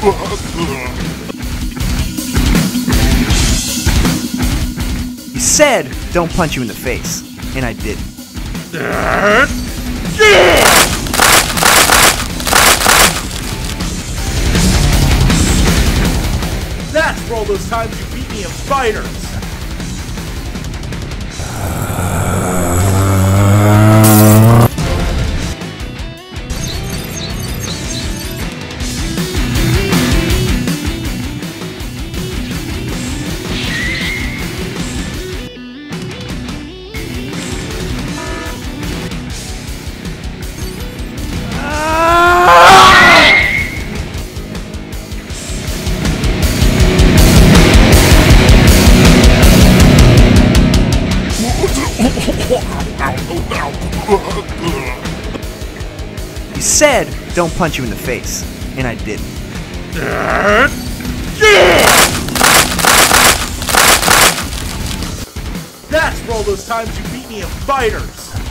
You said don't punch you in the face, and I didn't. That's for all those times you beat me in fighters! You said don't punch you in the face, and I didn't. That's for all those times you beat me in fighters!